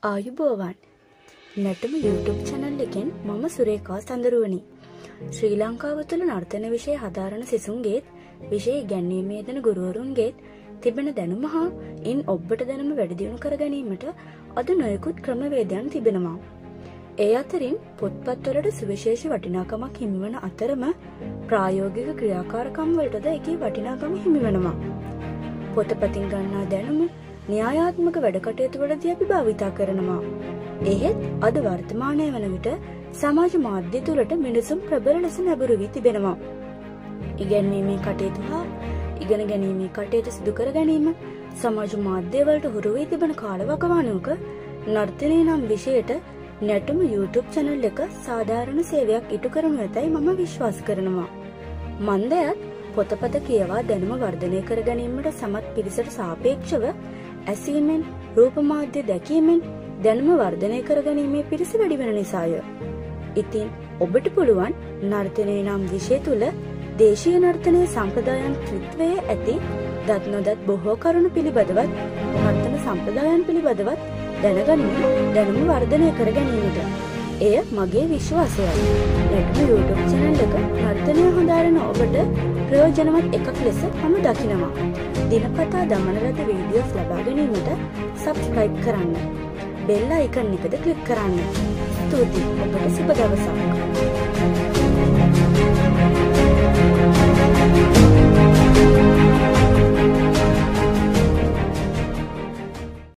ආයුබෝවන් නැටම YouTube channel එකෙන් මම සුරේකා සඳරුවනි. ශ්‍රී ලංකාව තුළ නර්තන විෂය හදාරන සිසුන්ගේත් විෂය ඉගැන්වීමේ යෙදෙන ගුරුවරුන්ගේත් තිබෙන දැනුම හා ඉන් ඔබට දැනුම වැඩි දියුණු කර ගැනීමට අද නොයෙකුත් ක්‍රමවේදයන් තිබෙනවා. ඒ අතරින් පොත්පත්වලට සුවිශේෂ වටිනාකමක් හිමිවන අතරම ප්‍රායෝගික ක්‍රියාකාරකම් වලටද එකේ වටිනාකම හිමිවනවා. පොතපතින් ගන්නා දැනුම න්‍යායාත්මක වැඩ කටයුතු වලදී අපි භාවිතා කරනවා. එහෙත් අද වර්තමානයේ වන විට සමාජ මාධ්‍ය තුළට මිනිසුන් ප්‍රබල ලෙස නැඹුරු වී තිබෙනවා. ඉගැන්වීමේ කටයුතු හා ඉගෙන ගැනීමේ කටයුතු සිදු කර ගැනීම සමාජ මාධ්‍ය වලට හුරු වී තිබෙන කාලවකවානුවක නර්තනය නම් විෂයට නැටුම YouTube channel එක සාධාරණ සේවයක් ඉටු කරනු ඇතැයි මම විශ්වාස කරනවා. මන්දයත් පොතපත කියවා දැනුම වර්ධනය කර ගැනීමට සමත් පිරිසට සාපේක්ෂව ඇසීමෙන් රූප මාධ්‍ය දැකීමෙන් දැනුම වර්ධනය කර ගැනීමේ පිරිස වැඩි වෙන නිසාය. ඉතින් ඔබට පුළුවන් නර්තනය නම් විෂය තුල දේශීය නර්තනයේ සම්ප්‍රදායන් ත්‍රිත්වයේ ඇති දත් නොදත් බොහෝ කරුණු පිළිබඳවත් නර්තන සම්ප්‍රදායන් පිළිබඳවත් දැනගන්න දැනුම වර්ධනය කර ගැනීමට. එය මගේ විශ්වාසයයි. නැටුම YouTube channel එක නර්තනය හදාරන ඔබට ප්‍රයෝජනවත් එකක් ලෙස මම දකිනවා. දිනපතා දමන ලද වීඩියෝස් ලබා ගැනීමට subscribe කරන්න. බෙල් අයිකන් එකද ක්ලික් කරන්න. ස්තුතියි. ඔබට සුබ දවසක්.